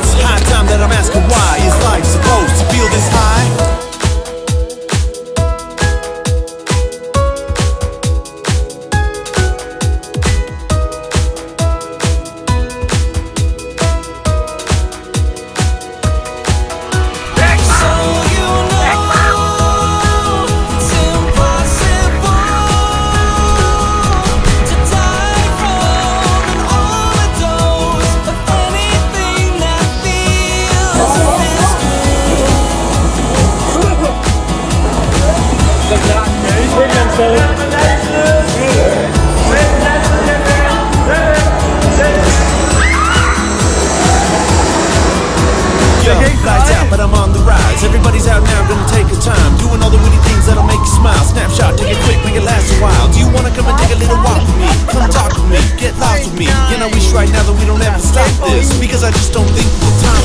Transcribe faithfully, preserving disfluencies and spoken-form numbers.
It's high time that I'm asking why. Is life supposed to feel this high? Lights out, but I'm on the rise. Everybody's out now, gonna take a time, doing all the witty things that'll make you smile. Snapshot, take it quick, make it last a while. Do you wanna come and take a little walk with me? Come talk with me, get lost with me. And I wish right now that we don't ever stop this, because I just don't think the time